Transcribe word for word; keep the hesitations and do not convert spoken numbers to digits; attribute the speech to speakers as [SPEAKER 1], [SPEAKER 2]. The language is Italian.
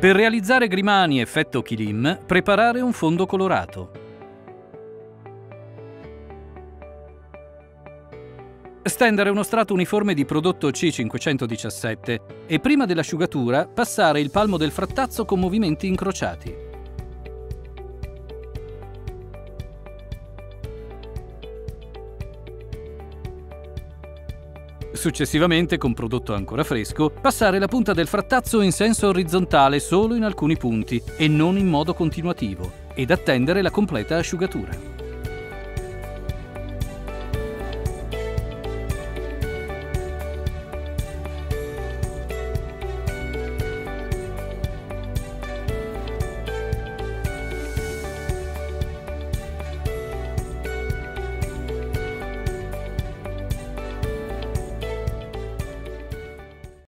[SPEAKER 1] Per realizzare Grimani effetto Kilim, preparare un fondo colorato. Stendere uno strato uniforme di prodotto C cinquecentodiciassette e prima dell'asciugatura passare il palmo del frattazzo con movimenti incrociati. Successivamente, con prodotto ancora fresco, passare la punta del frattazzo in senso orizzontale solo in alcuni punti e non in modo continuativo, ed attendere la completa asciugatura.